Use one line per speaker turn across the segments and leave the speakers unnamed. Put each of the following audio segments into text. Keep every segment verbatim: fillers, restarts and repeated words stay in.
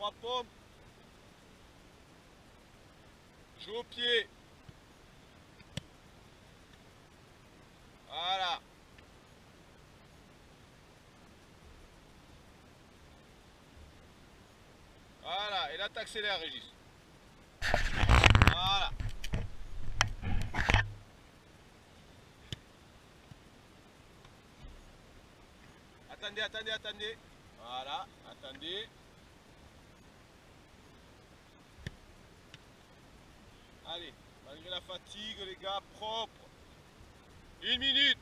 trois pompes. Joue au pied. Voilà. Voilà, et là t'accélères, Régis. Voilà. Attendez, attendez, attendez. Voilà, attendez. Allez, malgré la fatigue, les gars, propre. Une minute.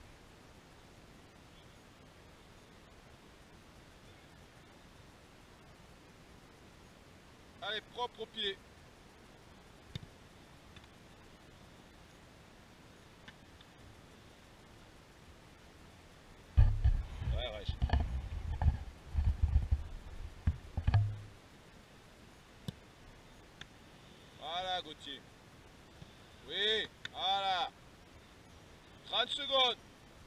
Allez, propre au pied. Ouais, ouais. Voilà, Gauthier. Oui, voilà. trente secondes.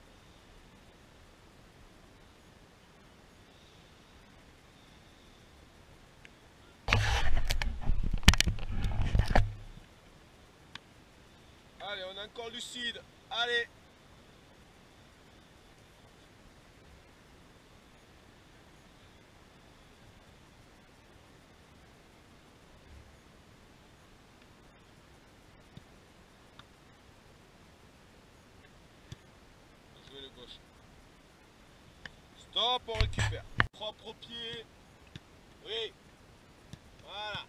Allez, on est encore lucide. Allez. Jouez le gauche. Stop, on récupère. Propre au pied. Oui. Voilà.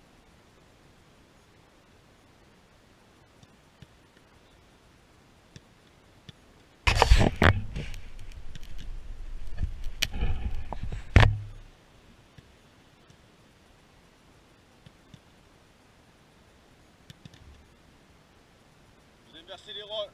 Vous inversez les rôles.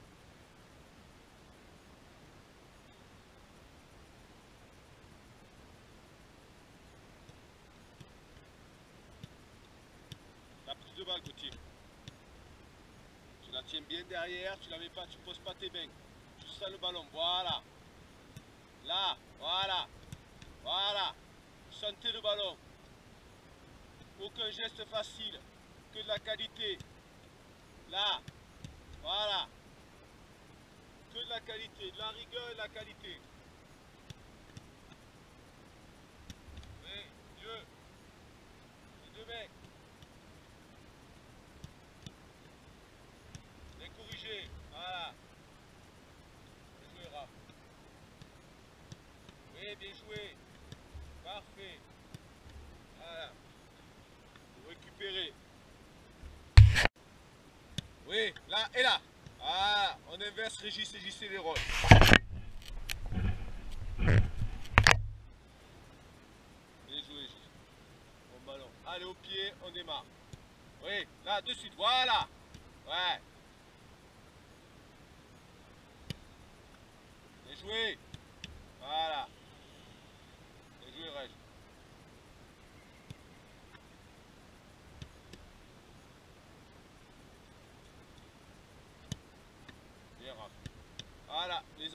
La prise de balle, Gauthier. Tu la tiens bien derrière, tu la mets pas, tu poses pas tes mains. Tu sens le ballon, voilà. Là, voilà. Voilà. Sentez le ballon. Aucun geste facile, que de la qualité. Là, voilà. Que de la qualité, de la rigueur et de la qualité. Oui, mieux. Les deux mecs. Bien corrigé, voilà. Bien joué, Raph. Oui, bien joué. Parfait. Voilà. Vous récupérez. Oui, là et là. Voilà, on inverse Régis et J C les rôles. Bien joué, J C. Bon ballon. Allez, au pied, on démarre. Oui, là, de suite, voilà. Ouais. Bien joué. Voilà. Bien joué, Reg. Bien, Raph. Voilà. Les...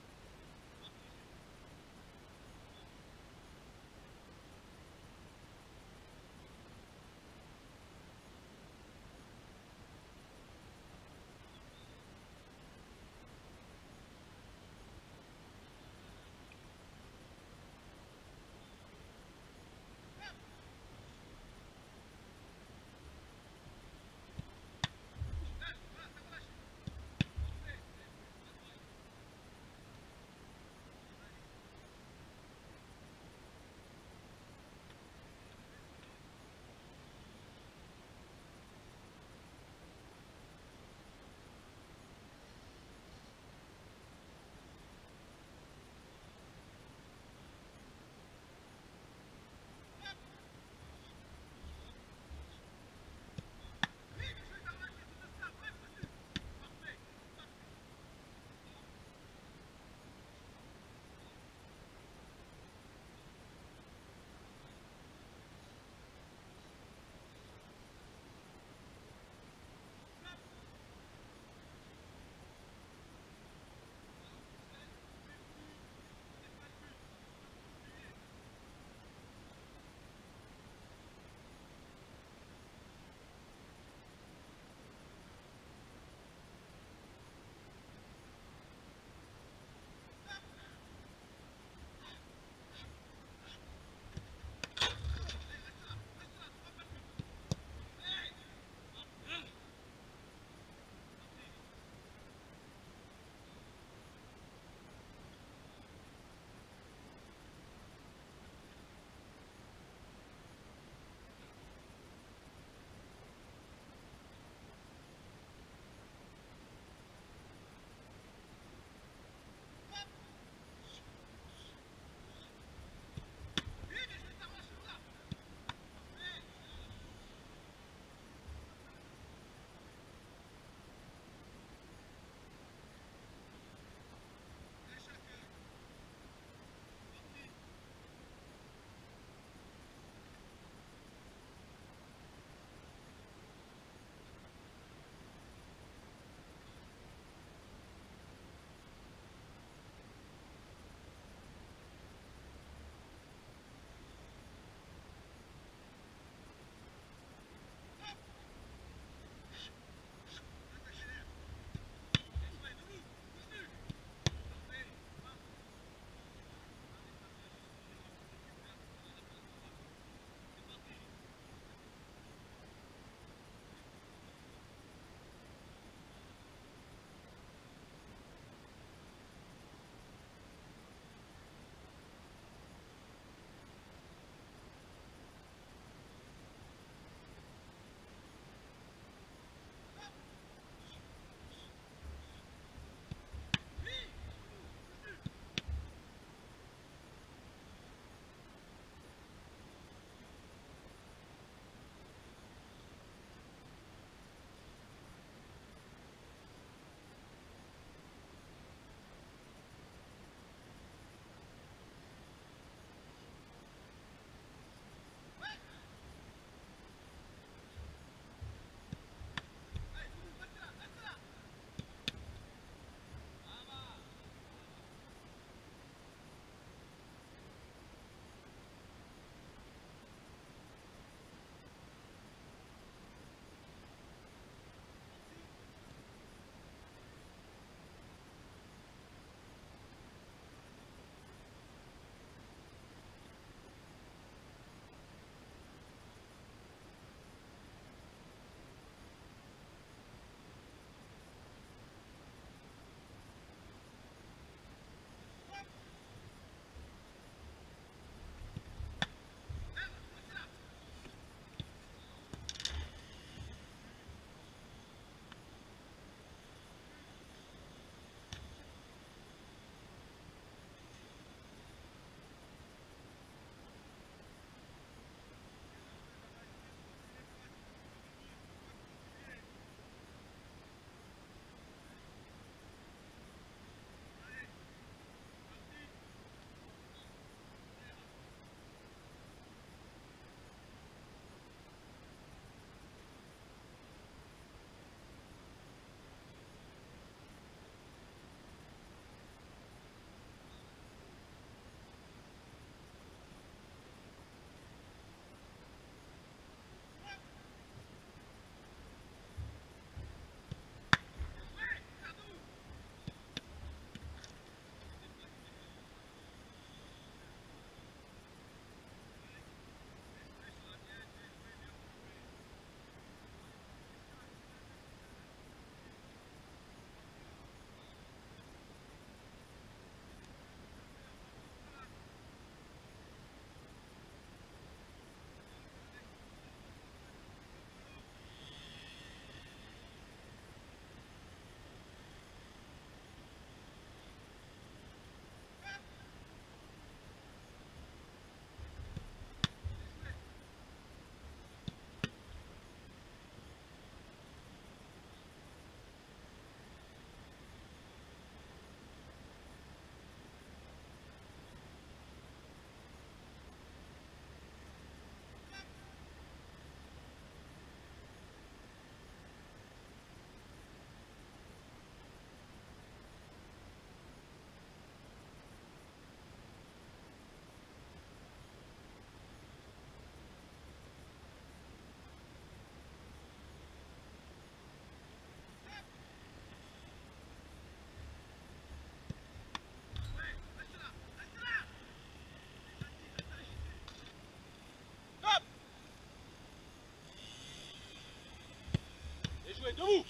jouer, debout.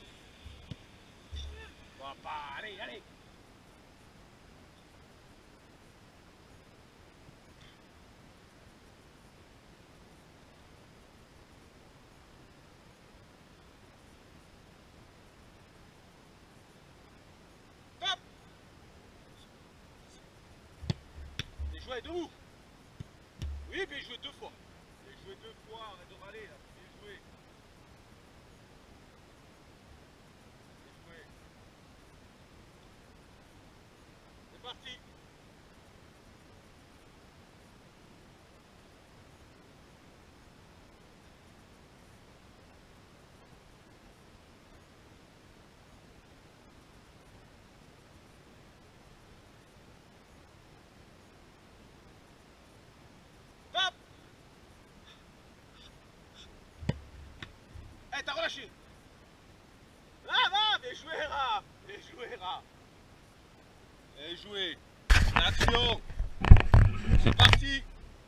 Bon, pas, allez, allez. Top. Bien joué, debout. Oui, bien joué deux fois. Bien joué deux fois, arrête de râler là. Bien joué. Bien joué. C'est parti. Top. Eh, hey, t'as relâché. Là, là, bien joué, Ra. Bien joué, Ra. Bien joué. Action. C'est parti.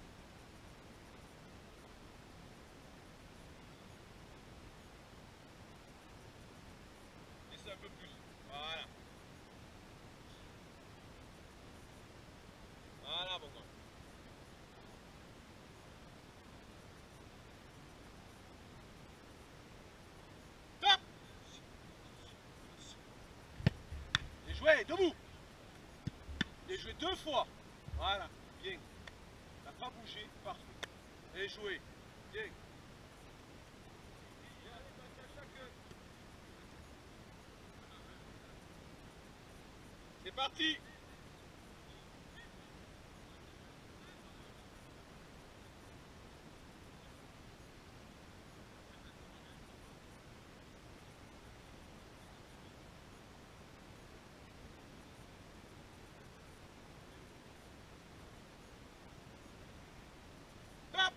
Laissez un peu plus. Voilà. Voilà, bon gars. Top. Bien joué, debout. Bien joué deux fois. Voilà, bien. T'as pas bougé, parfait. Bien joué. Bien. C'est parti. Top.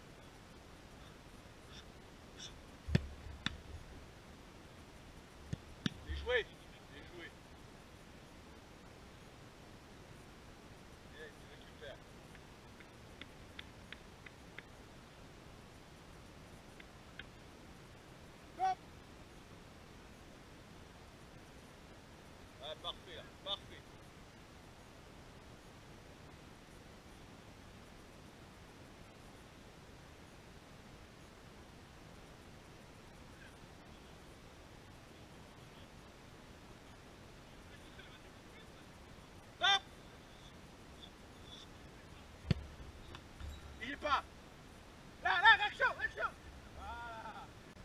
Bien joué. Bien joué. Bien, tu récupères. Top. Ah, parfait là, parfait. Top. Il est pas. Là, là, action, action. Voilà.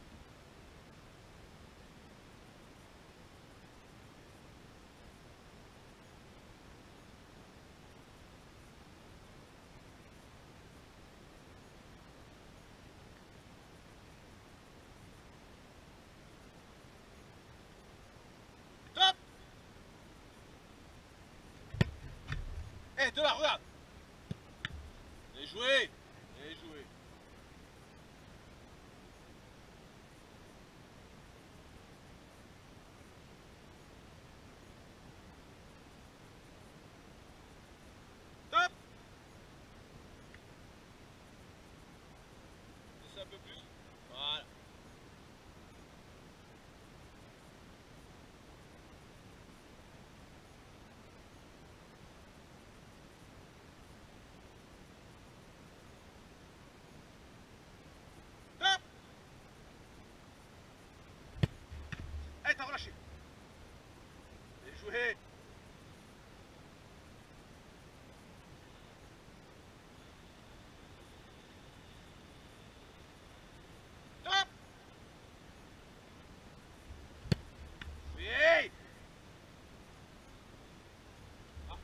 Top. Eh, de là, regarde. Bien joué. Bien joué. Top. Laissez un peu plus. Voilà. Top. Eh, t'as relâché. Bien joué. Top. Bien. Ah.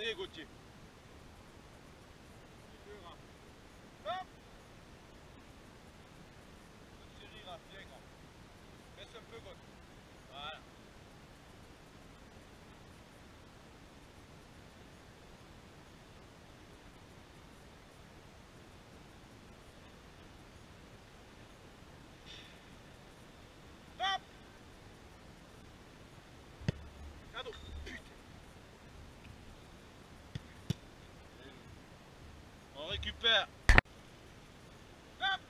terminé, Gauthier. Stop. Thierry, là, viens, grand. Laisse un peu, Gauthier. Voilà. Stop. Cadeau. Putain. On récupère. Stop.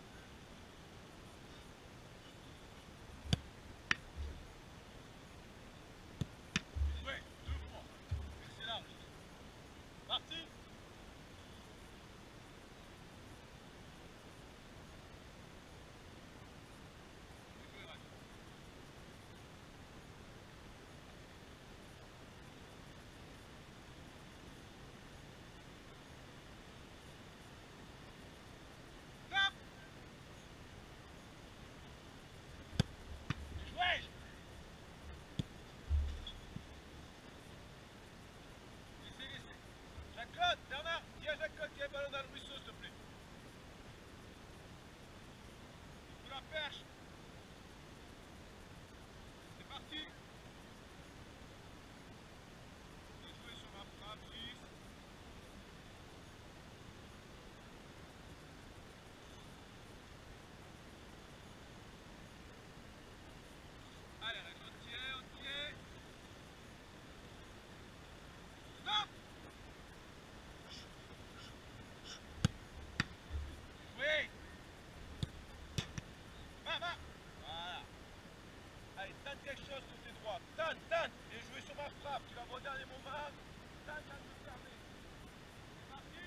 Ouais, deux fois. Excellent. Parti. Stop. Jouez. Laissez, laissez. Jacques-Claude, Bernard, dis à Jacques-Claude qu'il y a un ballon dans le ruisseau, s'il te plaît. Sous la perche. C'est parti. Je vais jouer sur ma frappe, Gis. Allez, on tient, on tient. Stop. Oui. Va, va. Voilà. Allez, tente quelque chose côté droit. Tente, tente. Et jouer sur ma frappe. Tu la vois au dernier moment. Tente, tente de fermer. C'est parti.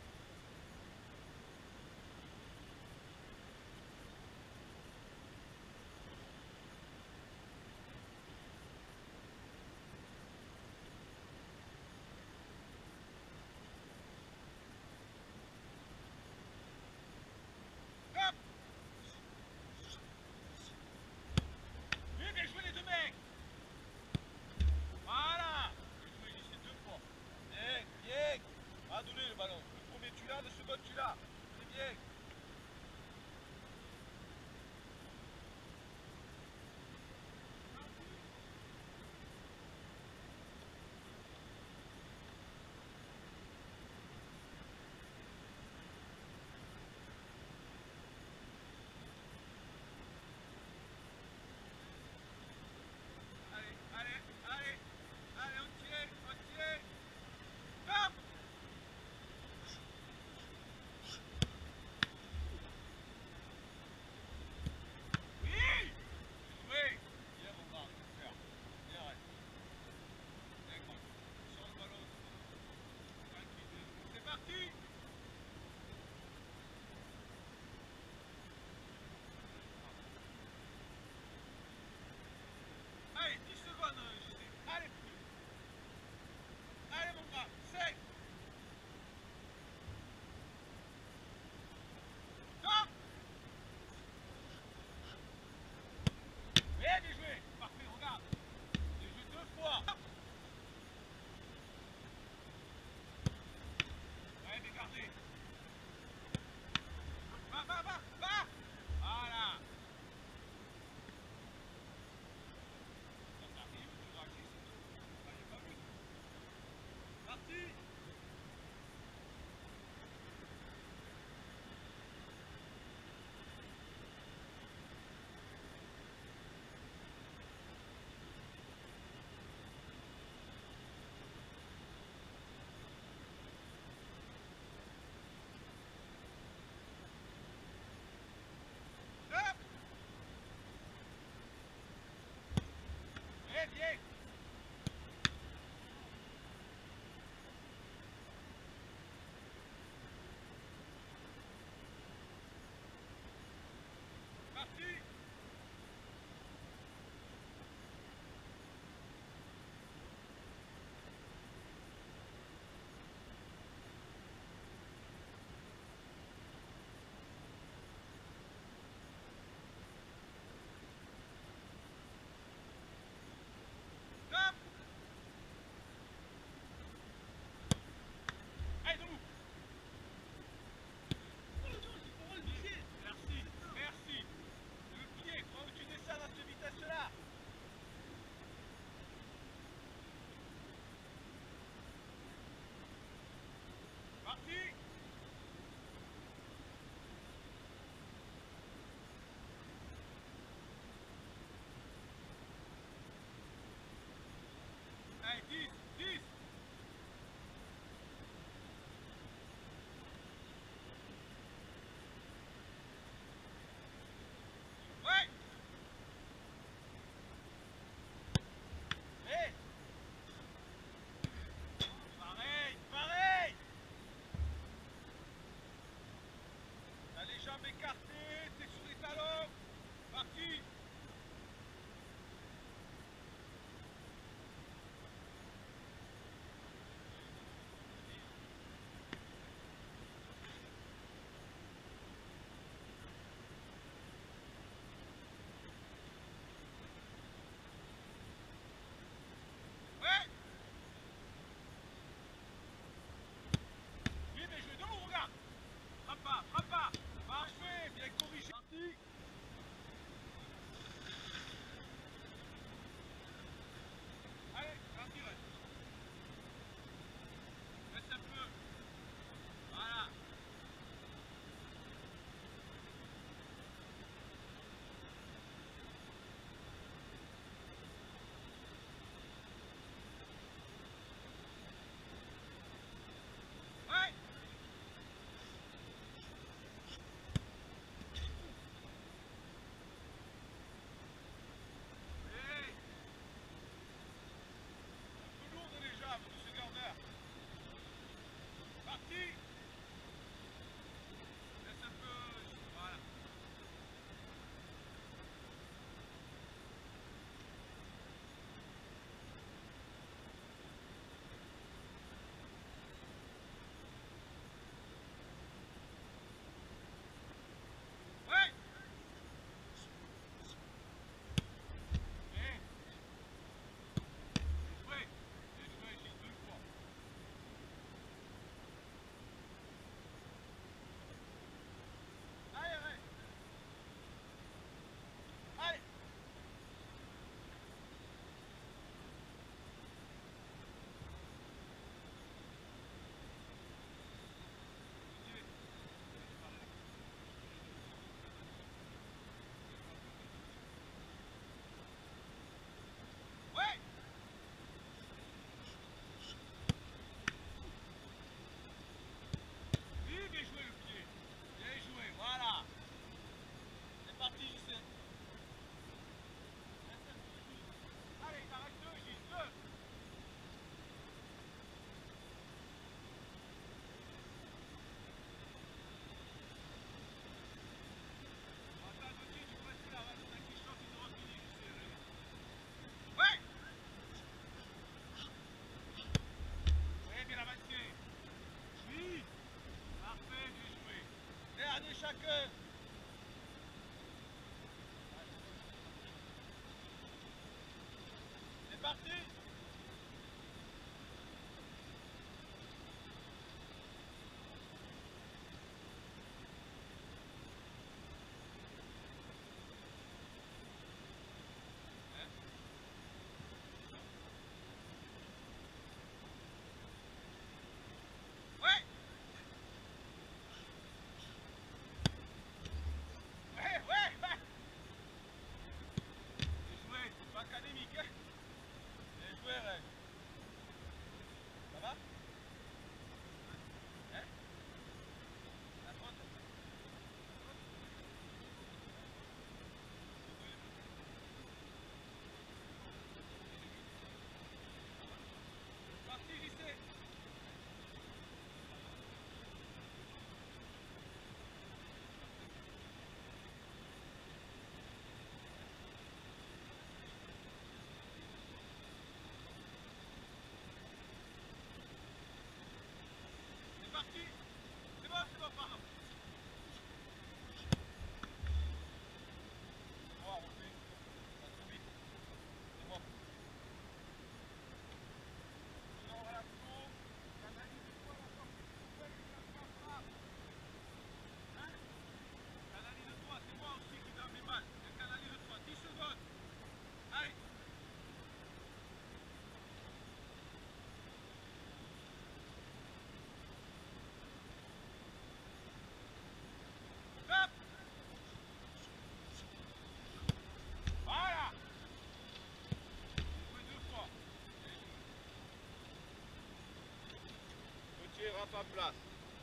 Stop. Oui, bien joué les deux mecs. Voilà. Bien joué, j'y sais deux fois. Girafe en place.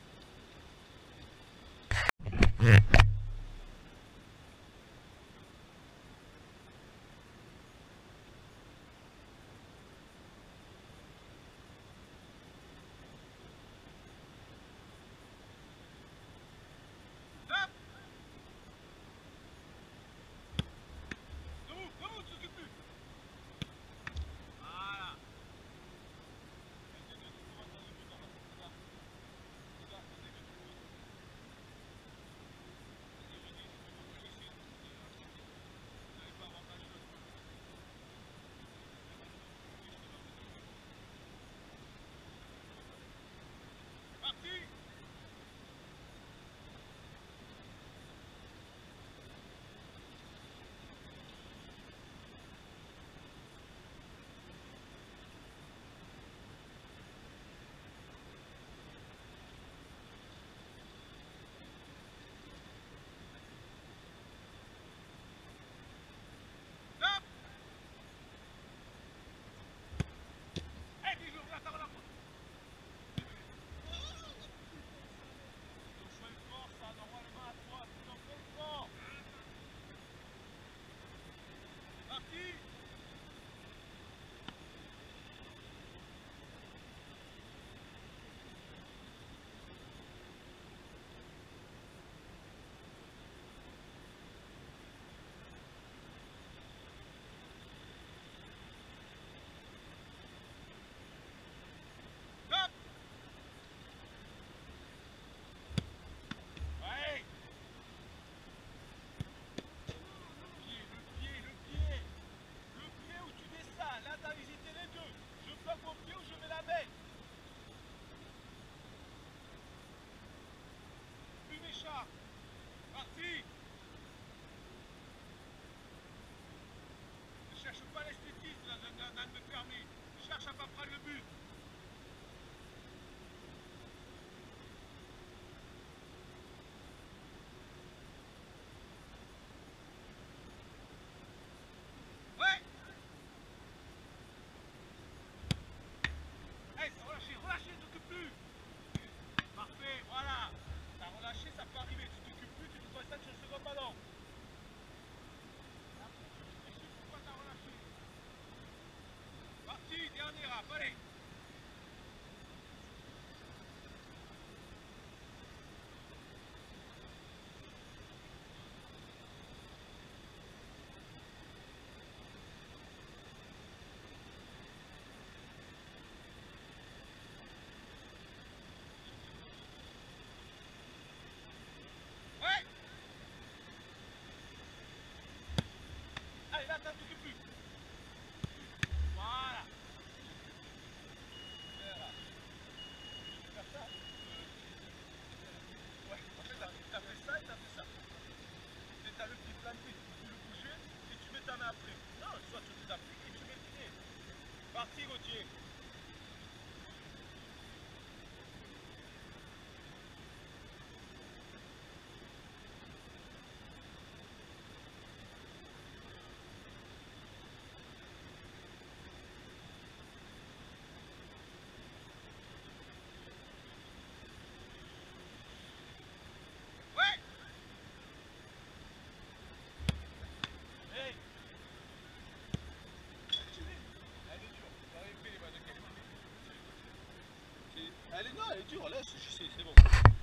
Parti Gauthier. Elle est, non, elle est dure, laisse, c'est bon.